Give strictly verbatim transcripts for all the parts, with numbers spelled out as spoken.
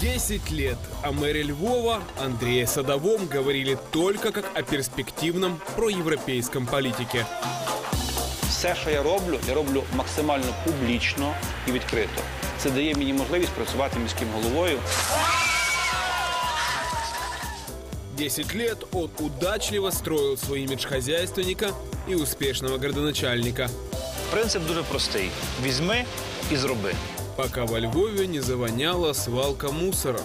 Десять лет о мэре Львова Андрее Садовом говорили только как о перспективном проєвропейському політику. Все, що я роблю, я роблю максимально публічно і відкрито. Це дає мені можливість працювати міським головою. Десять лет он удачливо строил свой имидж хозяйственника и успешного градоначальника. Принцип дуже простий. Візьми і зроби. Пока во Львове не завоняла свалка мусора.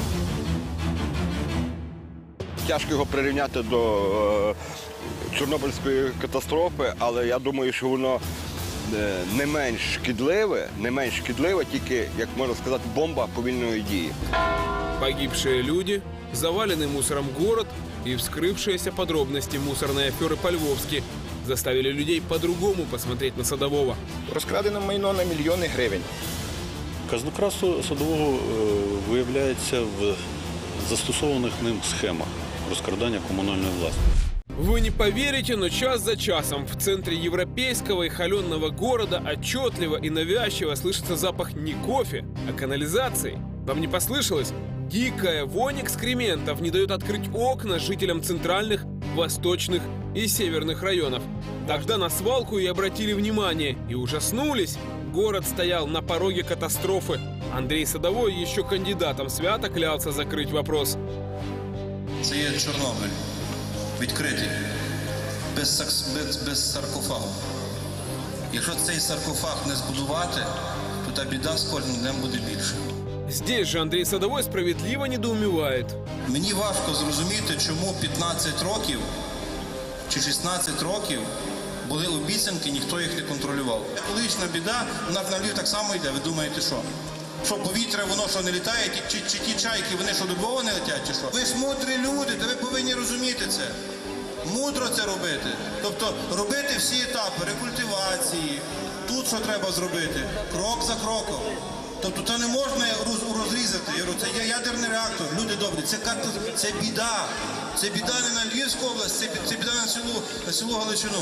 Тяжко його прирівняти до е, Чорнобильської катастрофи, але я думаю, що воно е, не менш шкідливе, не менш шкідливе, тільки, як можна сказати, бомба повільної дії. Погибшие люди, заваленный мусором город и вскрывшиеся подробности мусорной аферы по-львовски заставили людей по-другому посмотреть на Садового. Розкрадено майно на мільйони гривень. Казнокрадство Садового е, виявляється в застосованих ним схемах розкрадання комунальної власності. Вы не поверите, но час за часом в центре европейского и холеного города отчетливо и навязчиво слышится запах не кофе, а канализации. Вам не послышалось? Дикая вонь экскрементов не дает открыть окна жителям центральных, восточных и северных районов. Тогда на свалку и обратили внимание, и ужаснулись. Город стоял на пороге катастрофы. Андрей Садовой еще кандидатом свято клялся закрыть вопрос. Це є Чорнобиль. Відкритий. Без, без, без саркофагу. Якщо цей саркофаг не збудувати, то та біда з кожним днем буде більше. Здесь же Андрей Садовой справедливо недоумевает. Мені важко зрозуміти, чому п'ятнадцять років чи шістнадцять років були обіцянки, ніхто їх не контролював. Екологічна біда, вона на Львів так само йде. Ви думаєте, що? Що повітря, воно що не літає, чи, чи ті чайки, вони що добово не летять, чи що? Ви ж мудрі люди, та ви повинні розуміти це. Мудро це робити. Тобто робити всі етапи рекультивації, тут що треба зробити, крок за кроком. Тобто це не можна розрізати. Це є ядерний реактор, люди добрі. Це, це біда. Це біда не на Львівську область, це, це біда на село, на село Галичину.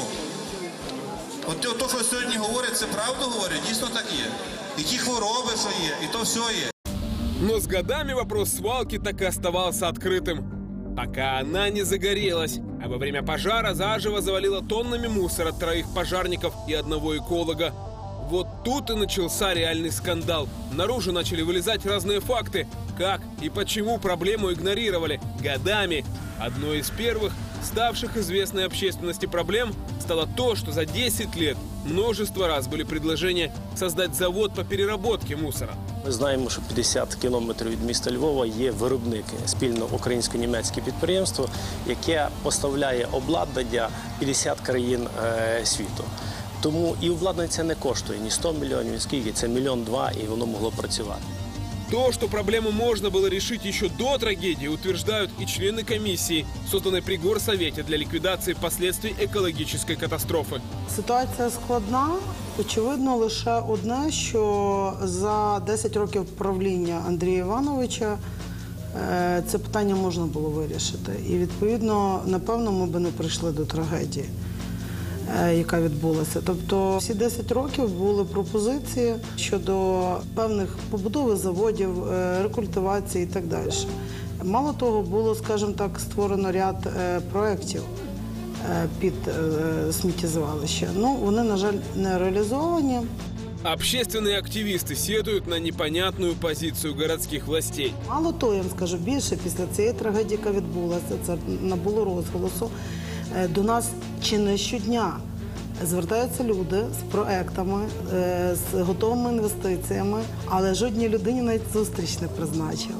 От то, що сьогодні говорять, це правду говорять, дійсно так є. И ті хвороби, що є, и то все є. Но с годами вопрос свалки так и оставался открытым. Пока она не загорелась, а во время пожара заживо завалила тоннами мусора троих пожарников и одного эколога. Вот тут и начался реальный скандал. Наружу начали вылезать разные факты. Как и почему проблему игнорировали годами. Одной из первых, ставших известной общественности проблем, стало то, что за десять лет множество раз были предложения создать завод по переработке мусора. Ми знаємо, що п'ятдесят кілометрів від міста Львова є виробник, спільно українсько-німецьке підприємство, яке поставляє обладнання п'ятдесят країн е, світу. Тому і обладнання це не коштує ні сто мільйонів, ні скільки, це мільйон-два, і воно могло працювати. То, что проблему можно было решить еще до трагедии, утверждают и члены комиссии, созданной при Горсовете для ликвидации последствий экологической катастрофы. Ситуація складна. Очевидно лише одне, що за десять років правління Андрія Івановича це питання можна було вирішити. І, відповідно, напевно, ми б не прийшли до трагедії, яка відбулася. Тобто всі десять років були пропозиції щодо певних побудови заводів, рекультивації і так далі. Мало того, було, скажімо так, створено ряд проєктів під сміттєзвалище. Ну, вони, на жаль, не реалізовані. Общественные активисты сетуют на непонятную позицию городских властей. Мало того, я вам скажу, більше після цієї трагедії, яка відбулася, це набуло розголосу, до нас чи не щодня звертаються люди з проектами, з готовими інвестиціями, але жодній людині навіть зустріч не призначили.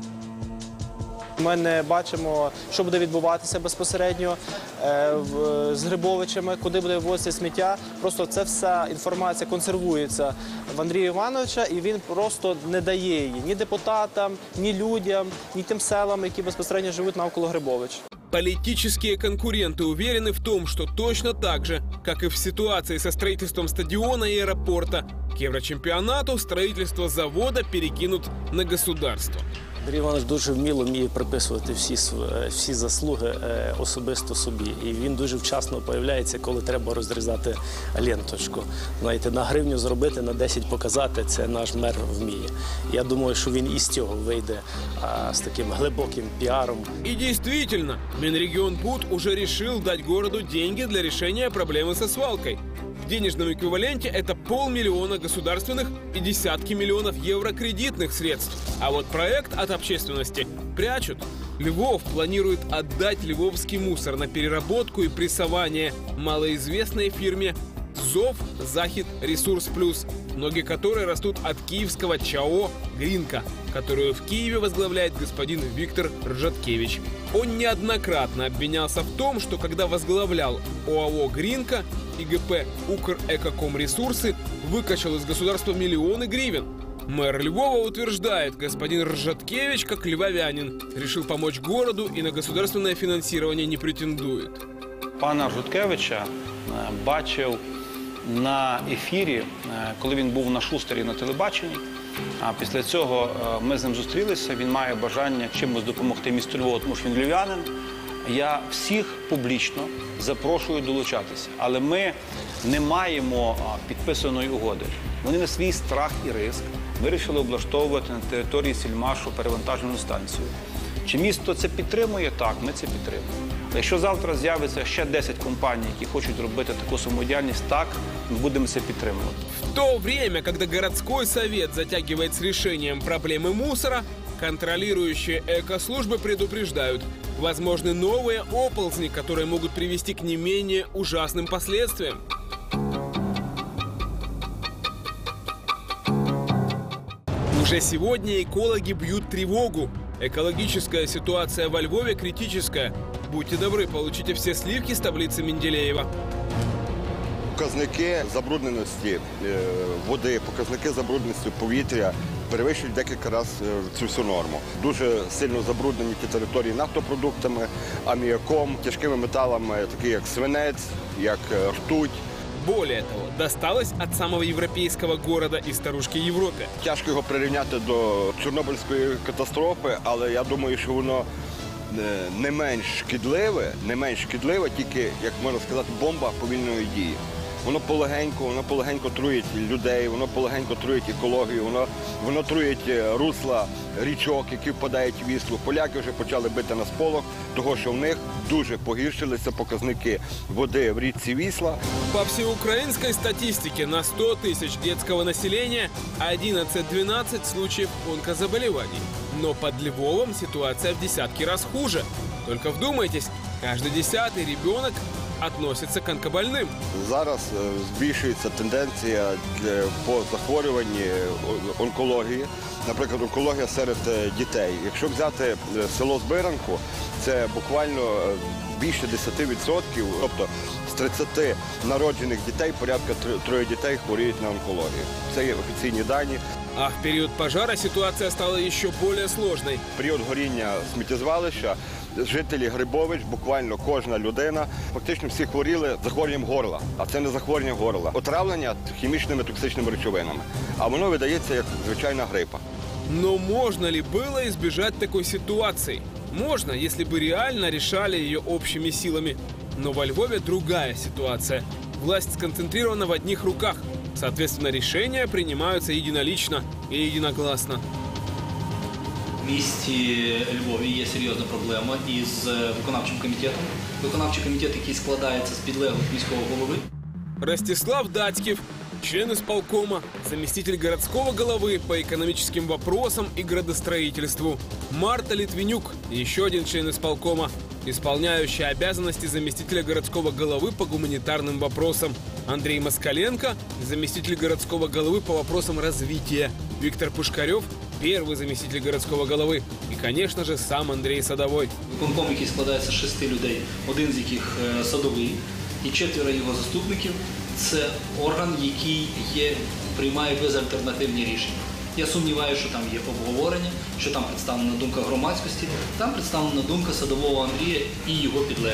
Ми не бачимо, що буде відбуватися безпосередньо з Грибовичами, куди буде вивозитися сміття. Просто ця вся інформація консервується в Андрія Івановича, і він просто не дає її ні депутатам, ні людям, ні тим селам, які безпосередньо живуть навколо Грибовича. Политические конкуренты уверены в том, что точно так же, как и в ситуации со строительством стадиона и аэропорта, к Еврочемпионату строительство завода перекинут на государство. Андрій Іванович дуже вміло вміє приписувати всі, св- всі заслуги е, особисто собі. І він дуже вчасно появляється, коли треба розрізати ленточку. Знаєте, на гривню зробити, на десять показати – це наш мер вміє. Я думаю, що він із цього вийде а, з таким глибоким піаром. И действительно, Минрегионбуд уже решил дать городу деньги для решения проблемы со свалкой. В денежном эквиваленте это полмиллиона государственных и десятки миллионов евро кредитных средств. А вот проект от общественности прячут. Львов планирует отдать львовский мусор на переработку и прессование малоизвестной фирме ЗОВ «Захид Ресурс Плюс», ноги которой растут от киевского ЧАО «Гринка», которую в Киеве возглавляет господин Виктор Ржаткевич. Он неоднократно обвинялся в том, что когда возглавлял ОАО «Гринка», ИГП «Укрэкокомресурсы» выкачал из государства миллионы гривен. Мэр Львова утверждает, господин Ржаткевич, как львовянин, решил помочь городу и на государственное финансирование не претендует. Пана Ржаткевича е, бачив на ефірі, е, коли він був на Шустері на телебаченні. А після цього е, ми з ним зустрілися. Він має бажання чимось допомогти місту Львову, тому що він львів'янин. Я всіх публічно запрошую долучатися. Але ми не маємо а, підписаної угоди. Вони на свій страх і ризик вирішили облаштовувати на території Сільмашу перевантажену станцію. Чи місто це підтримує? Так, ми це підтримуємо. Якщо завтра з'явиться ще десять компаній, які хочуть робити таку самодіяльність, так, ми будемо це підтримувати. В то время, когда городской совет затягивает с решением проблемы мусора, контролирующие экослужбы предупреждают, возможны новые оползни, которые могут привести к не менее ужасным последствиям. Уже сегодня экологи бьют тревогу. Экологическая ситуация во Львове критическая. Будьте добры, получите все сливки с таблицы Менделеева. Показники забрудненості е, води, показники забрудненості повітря перевищують декілька разів цю всю норму. Дуже сильно забруднені ті території нафтопродуктами, аміаком, тяжкими металами, такі як свинець, як е, ртуть. Более того, досталось от самого европейского города и старушки Европы. Тяжко його прирівняти до Чорнобильської катастрофи, але я думаю, що воно е, не менш шкідливе, не менш шкідливе, тільки, як можна сказати, бомба повільної дії. Воно полегенько, воно полегенько труїть людей, воно полегенько труїть екологію, воно, воно труїть русла річок, які впадають в Віслу. Поляки вже почали бити на сполох, того що в них дуже погіршилися показники води в річці Вісла. По всеукраинской статистике на сто тысяч детского населения одиннадцать-двенадцать случаев онкозаболеваний. Но под Львовом ситуация в десятки раз хуже. Только вдумайтесь, каждый десятый ребенок относится к онкобольным. Зараз е, збільшується тенденція для, по захворюванні о- онкології, наприклад, онкологія серед е, дітей. Якщо взяти е, село Збиранку, це буквально е, більше десять відсотків, тобто з тридцяти народжених дітей порядка тр- троє дітей хворіють на онкологію. Це є офіційні дані. А в период пожара ситуация стала еще более сложной. В період горіння сміттєзвалища жителі Грибович, буквально кожна людина, фактично всі хворіли захворюванням горла. А це не захворювання горла. Отравлення хімічними токсичними речовинами. А воно видається як звичайна грипа. Но можно ли было избежать такой ситуации? Можно, если бы реально решали ее общими силами. Но во Львове другая ситуация. Власть сконцентрирована в одних руках. Соответственно, решения принимаются единолично и единогласно. В місті Львові є серйозна проблема із виконавчим комітетом. Виконавчий комітет, який складається з підлеглих міського голови. Ростислав Датькев, член исполкома, заместитель городского головы по экономическим вопросам и градостроительству. Марта Литвинюк, еще один член исполкома, исполняющий обязанности заместителя городского головы по гуманитарным вопросам. Андрей Москаленко, заместитель городского головы по вопросам развития. Виктор Пушкарев, первый заместитель городского головы. И, конечно же, сам Андрей Садовой. Виконком, який складається з шести людей, один з яких е, садовий, і четверо його заступників. Це орган, який є, приймає безальтернативні рішення. Я сумніваюся, що там є обговорення, що там представлена думка громадськості, там представлена думка садового Андрія і його підлеглих.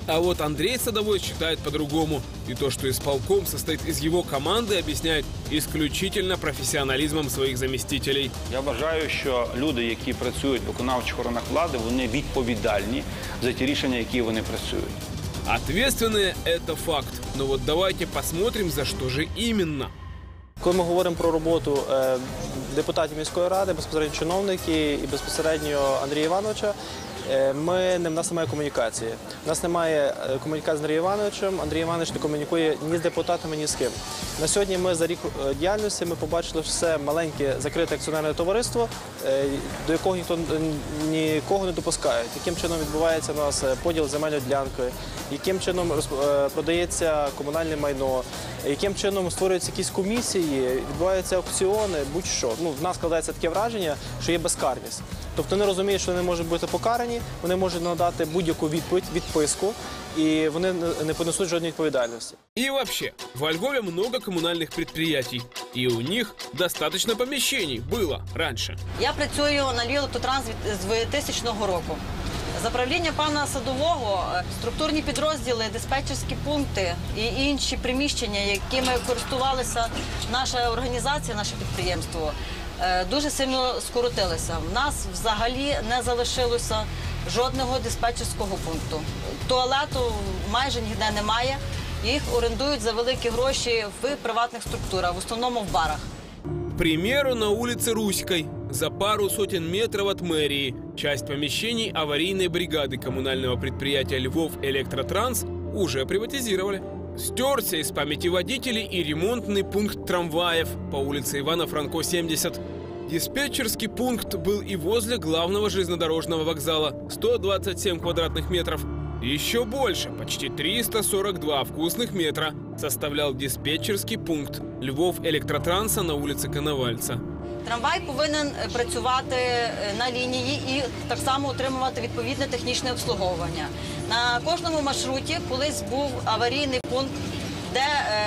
А вот Андрей Садовой считает по-другому. И то, что исполком состоит из его команды, объясняет исключительно профессионализмом своих заместителей. Я вважаю, що люди, які працюють в виконавчих органах влади, вони відповідальні за ті рішення, які вони працюють. Ответственные – это факт. Но вот давайте посмотрим, за что же именно. Коли ми говоримо про роботу е, депутатів міської ради, безпосередньо чиновників і безпосередньо Андрія Івановича, е, ми, не- в нас немає комунікації. У нас немає е, комунікації з Андрієм Івановичем, Андрій Іванович не комунікує ні з депутатами, ні з ким. На сьогодні ми за рік е, діяльності ми побачили все маленьке закрите акціонерне товариство, е, до якого ніхто н- нікого не допускає. Яким чином відбувається у нас е, поділ земельної ділянки, яким чином роз- е, продається комунальне майно, яким чином створюються якісь комісії, відбуваються аукціони, будь-що. Ну, в нас складається таке враження, що є безкарність. Тобто вони розуміють, що вони можуть бути покарані, вони можуть надати будь-яку відповідь, відписку, і вони не- не понесуть жодної відповідальності. И вообще, во Львове много коммунальных предприятий. И у них достаточно помещений было раньше. Я працюю на Львів Електротранс від- з двохтисячного року. За правління пана Садового е, структурні підрозділи, диспетчерські пункти і інші приміщення, якими користувалася наша організація, наше підприємство, е, дуже сильно скоротилися. В нас взагалі не залишилося жодного диспетчерського пункту. Туалету майже ніде немає. Їх орендують за великі гроші в приватних структурах, в основному в барах. К примеру, на улице Руськой, за пару сотен метров от мэрии, часть помещений аварийной бригады коммунального предприятия «Львов Электротранс» уже приватизировали. Стерся из памяти водителей и ремонтный пункт трамваев по улице Ивана Франко, семьдесят. Диспетчерский пункт был и возле главного железнодорожного вокзала – сто двадцать семь квадратных метров. Еще больше, почти триста сорок два вкусных метра, составлял диспетчерский пункт Львов Электротранса на улице Коновальца. Трамвай повинен е, працювати е, на лінії і так само отримувати відповідне технічне обслуговування. На кожному маршруті колись був аварійний пункт, де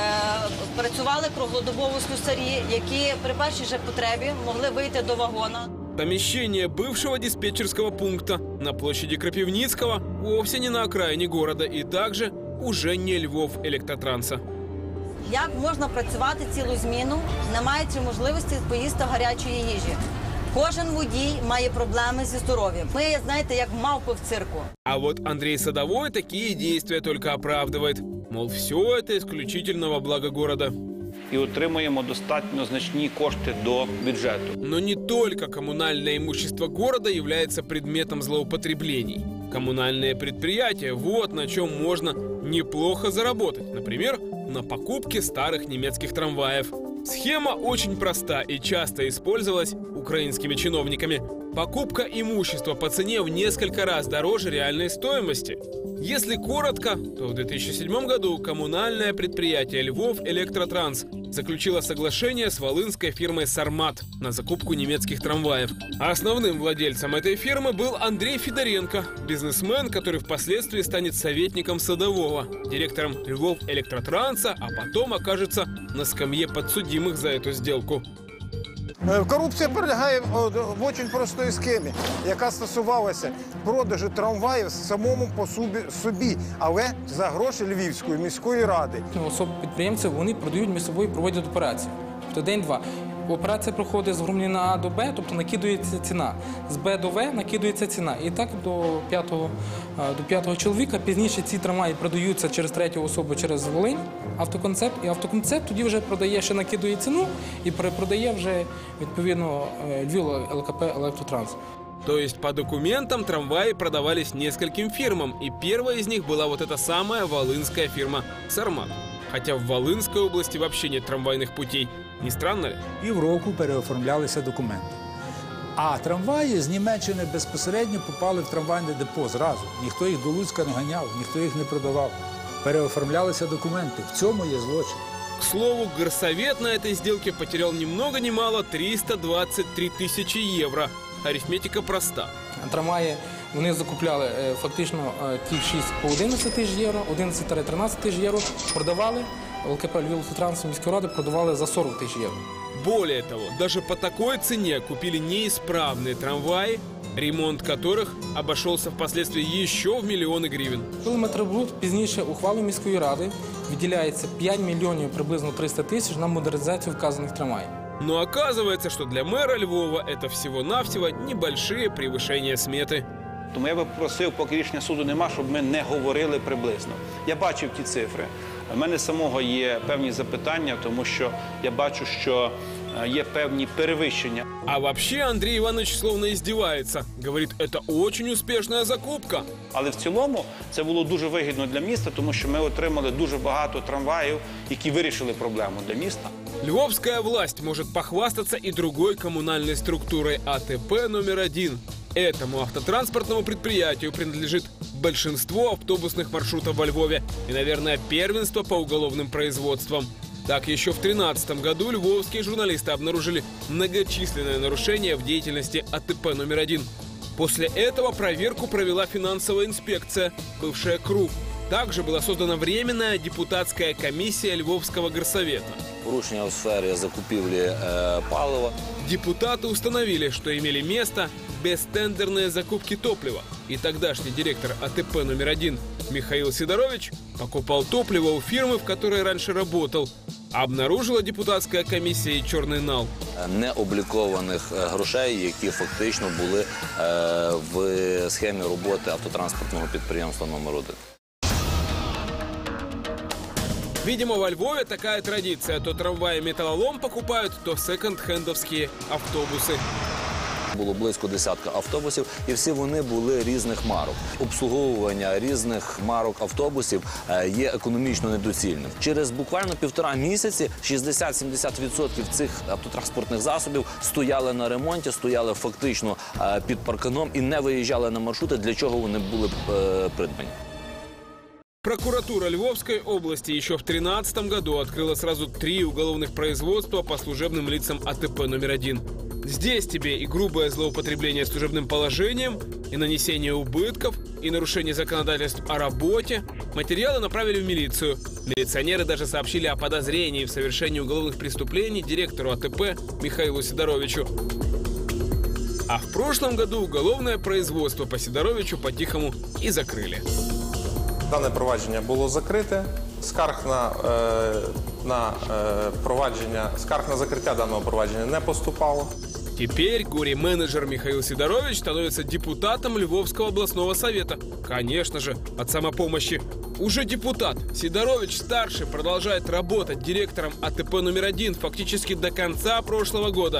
е, працювали круглодобово слюсарі, які при першій же потребі могли вийти до вагона. Помещение бывшего диспетчерского пункта на площади Крапивницкого вовсе не на окраине города и также уже не Львов Электротранса. Як можна працювати цілу зміну, не маючи можливості поїсти гарячої їжі? Кожен водій має проблеми зі здоров'ям. Ми, знаєте, як мавпи в цирку. А вот Андрей Садовой такие действия только оправдывает. Мол, все это исключительно во благо города. І отримуємо достатньо значні кошти до бюджету. Но не только коммунальное имущество города является предметом злоупотреблений. Коммунальные предприятия – вот на чем можно неплохо заработать. Например, на покупке старых немецких трамваев. Схема очень проста и часто использовалась украинскими чиновниками. Покупка имущества по цене в несколько раз дороже реальной стоимости. Если коротко, то в две тысячи седьмом году коммунальное предприятие «Львов Электротранс» заключило соглашение с волынской фирмой «Сармат» на закупку немецких трамваев. А основным владельцем этой фирмы был Андрей Федоренко, бизнесмен, который впоследствии станет советником Садового, директором «Львов Электротранса», а потом окажется на скамье подсудимых за эту сделку. Корупція полягає в дуже простій схемі, яка стосувалася продажу трамваїв самому по собі, але за гроші Львівської міської ради. Особи підприємців, вони продають між собою, проводять операцію. Тобто день-два. Операція проходить з громадянина А до Б, тобто накидується ціна. З Б до В накидується ціна. І так до п'ятого, до п'ятого чоловіка. Пізніше ці трамваї продаються через третю особу, через Волинь, автоконцепт. І автоконцепт тоді вже продає, ще накидує ціну і перепродає вже, відповідно, Львів ЛКП «Електротранс». То есть по документам трамваи продавались нескольким фирмам, и первая из них была вот эта самая волынская фирма «Сармат». Хотя в Волынской области вообще нет трамвайных путей. Не странно ли? Півроку переоформлялися документи. А трамваї з Німеччини безпосередньо попали в трамвайне депо зразу. Ніхто їх до Луцька не ганяв, ніхто їх не продавав. Переоформлялися документи. В цьому є злочин. К слову, горсовет на этой сделке потерял ни много ни мало триста двадцать три тысячи евро. Арифметика проста. Трамваї вони закупляли е, фактично е, ті шість по одинадцять тисяч євро, одинадцять-тринадцять тисяч євро, продавали, ЛКП «Львів Електротранс» міської ради продавали за сорок тисяч євро. Более того, даже по такой цене купили неисправные трамваи ремонт которых обошелся впоследствии еще в миллионы гривен. Кілометробуд пізніше ухвалою міської ради виділяється п'ять мільйонів приблизно триста тисяч на модернізацію вказаних трамваїв. Но оказывается, что для мэра Львова это всего-навсего небольшие превышения сметы. Тому я би попросив, поки рішення суду нема, щоб ми не говорили приблизно. Я бачив ті цифри. У мене самого є певні запитання, тому що я бачу, що є певні перевищення. А вообще Андрей Иванович словно издевается. Говорит, это очень успешная закупка. Але в цілому це було дуже вигідно для міста, тому що ми отримали дуже багато трамваїв, які вирішили проблему для міста. Львовская власть может похвастаться и другой коммунальной структурой А Т П номер один. Этому автотранспортному предприятию принадлежит большинство автобусных маршрутов во Львове и, наверное, первенство по уголовным производствам. Так, еще в две тысячи тринадцатом году львовские журналисты обнаружили многочисленные нарушения в деятельности А Т П номер один. После этого проверку провела финансовая инспекция, бывшая КРУ. Также была создана временная депутатская комиссия Львовского горсовета. Порушення у сфері закупівлі е, палива. Депутаты установили, что имели место бестендерные закупки топлива. И тогдашний директор А Т П номер один Михаил Сидорович покупал топливо у фирмы, в которой раньше работал. Обнаружила депутатська комісія і чорний нал. Необлікованих грошей, які фактично були е, в схемі роботи автотранспортного підприємства номер один. Видимо, во Львове такая традиция. То трамваи металлолом покупают, то секонд-хендовские автобуси. Було близько десятка автобусів, і всі вони були різних марок. Обслуговування різних марок автобусів є економічно недоцільним. Через буквально півтора місяці шістдесят-сімдесят відсотків цих автотранспортних засобів стояли на ремонті, стояли фактично під парканом і не виїжджали на маршрути, для чого вони були придбані. Прокуратура Львовской области еще в две тысячи тринадцатом году открыла сразу три уголовных производства по служебным лицам А Т П номер один. Здесь тебе и грубое злоупотребление служебным положением, и нанесение убытков, и нарушение законодательств о работе. Материалы направили в милицию. Милиционеры даже сообщили о подозрении в совершении уголовных преступлений директору А Т П Михаилу Сидоровичу. А в прошлом году уголовное производство по Сидоровичу по-тихому и закрыли. Дане провадження було закрите. Скарг на, е, на е, провадження, скарг на закриття даного провадження не поступало. Теперь горе-менеджер Михаил Сидорович становится депутатом Львовского областного совета. Конечно же, от самопомощи. Уже депутат Сидорович-старший продолжает работать директором А Т П номер один фактически до конца прошлого года.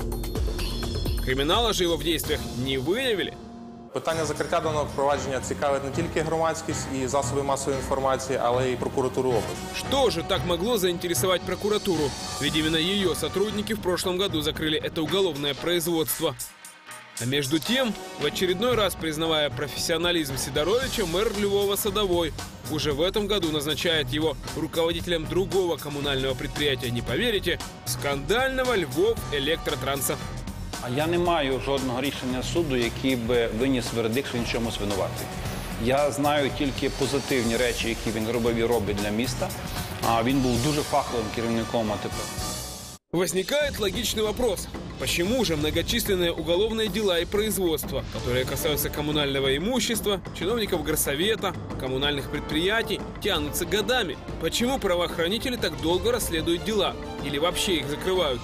Криминала же его в действиях не выявили. Питання закриття даного провадження цікавить не тільки громадськість і засоби масової інформації, але й прокуратуру области. Что же так могло заинтересовать прокуратуру? Ведь именно ее сотрудники в прошлом году закрыли это уголовное производство. А между тем, в очередной раз признавая профессионализм Сидоровича, мэр Львова Садовой уже в этом году назначает его руководителем другого коммунального предприятия, не поверите, скандального Львов Электротранса. А я не маю жодного рішення суду, який би виніс вердикт, що він чомусь винуватий. Я знаю тільки позитивні речі, які він робив і робить для міста. А він був дуже фаховим керівником А Т П. Возникает логичный вопрос. Почему же многочисленные уголовные дела и производства, которые касаются коммунального имущества, чиновников горсовета, коммунальных предприятий, тянутся годами? Почему правоохранители так долго расследуют дела? Или вообще их закрывают?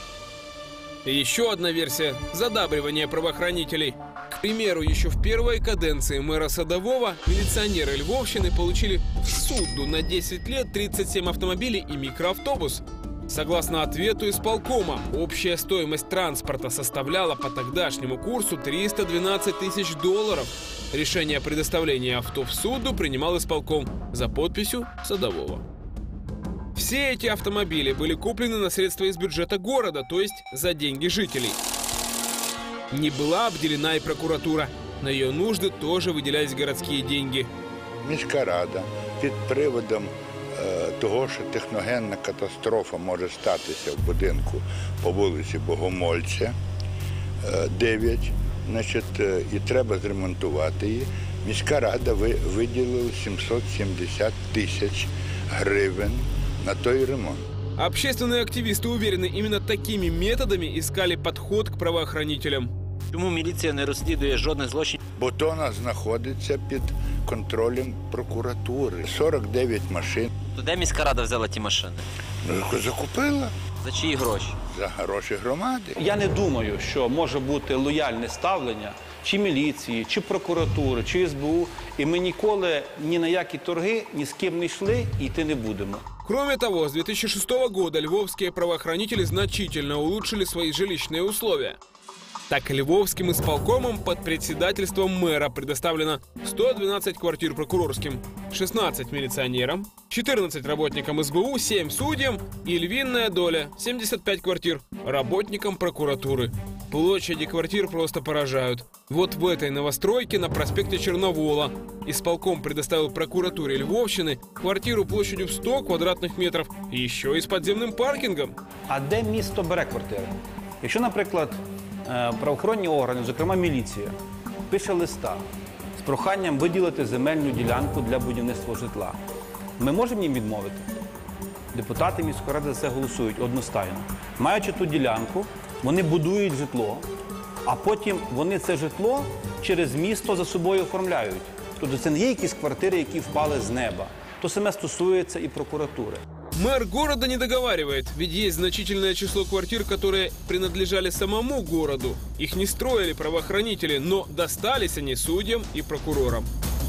И еще одна версия – задабривание правоохранителей. К примеру, еще в первой каденции мэра Садового милиционеры Львовщины получили в суду на десять лет тридцать семь автомобилей и микроавтобус. Согласно ответу исполкома, общая стоимость транспорта составляла по тогдашнему курсу триста двенадцать тысяч долларов. Решение о предоставлении авто в суду принимал исполком за подписью Садового. Все эти автомобили были куплены на средства из бюджета города, то есть за деньги жителей. Не была обделена и прокуратура. На ее нужды тоже выделялись городские деньги. Міська рада під приводом е, того, що техногенна катастрофа може статися в будинку по вулиці Богомольця, е, дев'ять, значить, е, і треба зремонтувати її. Міська рада ви, виділила сімсот сімдесят тисяч гривень на той ремонт. Общественные активисты уверены, именно такими методами искали подход к правоохранителям. Чому міліція не розслідує жодних злочинів? Бо Тона знаходиться під контролем прокуратури. сорок дев'ять машин. То де міська рада взяла ті машини? Ну, закупила. За чиї гроші? За гроші громади. Я не думаю, що може бути лояльне ставлення чи міліції, чи прокуратури, чи ес бе у, і ми ніколи ні на які торги ні з ким не йшли і йти не будемо. Кроме того, с две тысячи шестого года львовские правоохранители значительно улучшили свои жилищные условия. Так, львовским исполкомом под председательством мэра предоставлено сто двенадцать квартир прокурорским, шестнадцать милиционерам, четырнадцать работникам эс бэ у, семь судьям и львиная доля – семьдесят пять квартир работникам прокуратуры. Площади квартир просто поражают. Вот в этой новостройке на проспекте Черновола исполком предоставил прокуратуре Львовщины квартиру площадью в сто квадратных метров, еще и с подземным паркингом. А де місто бере квартири? Якщо, наприклад, правоохоронні органи, зокрема міліція, пише листа з проханням виділити земельну ділянку для будівництва житла, ми можемо їм відмовити? Депутати міської ради за це голосують одностайно. Маючи ту ділянку, вони будують житло, а потім вони це житло через місто за собою оформляють. Тобто це не є якісь квартири, які впали з неба. То саме стосується і прокуратури. Мэр города не договаривает, ведь есть значительное число квартир, которые принадлежали самому городу. Их не строили правоохранители, но достались они судьям и прокурорам.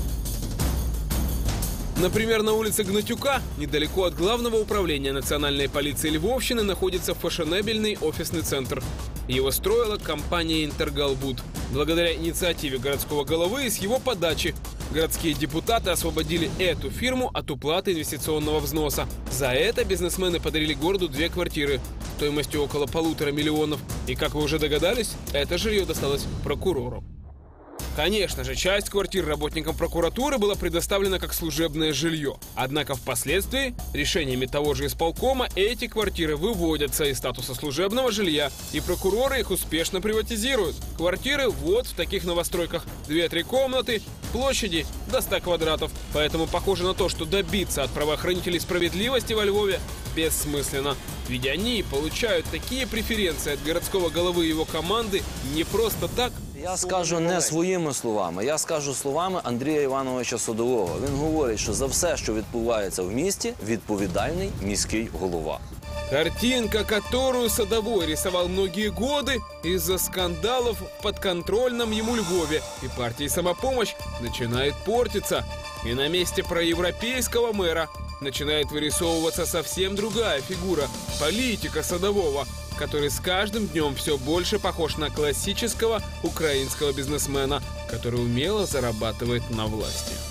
Например, на улице Гнатюка, недалеко от главного управления национальной полиции Львовщины, находится фешенебельный офисный центр. Его строила компания «Интергалбуд». Благодаря инициативе городского головы и с его подачи городские депутаты освободили эту фирму от уплаты инвестиционного взноса. За это бизнесмены подарили городу две квартиры стоимостью около полутора миллионов. И, как вы уже догадались, это жилье досталось прокурору. Конечно же, часть квартир работникам прокуратуры была предоставлена как служебное жилье. Однако впоследствии решениями того же исполкома эти квартиры выводятся из статуса служебного жилья, и прокуроры их успешно приватизируют. Квартиры вот в таких новостройках. Две-три комнаты, площади до ста квадратов. Поэтому похоже на то, что добиться от правоохранителей справедливости во Львове бессмысленно. Ведь они получают такие преференции от городского головы и его команды не просто так. Я скажу не своїми словами, я скажу словами Андрія Івановича Садового. Він говорить, що за все, що відбувається в місті, відповідальний міський голова. Картинка, которую Садовой рисовал многие годы из-за скандалов в подконтрольном ему Львове и партии «Самопомощь» начинает портиться. И на месте проевропейского мэра начинает вырисовываться совсем другая фигура – политика Садового, который с каждым днем все больше похож на классического украинского бизнесмена, который умело зарабатывает на власти.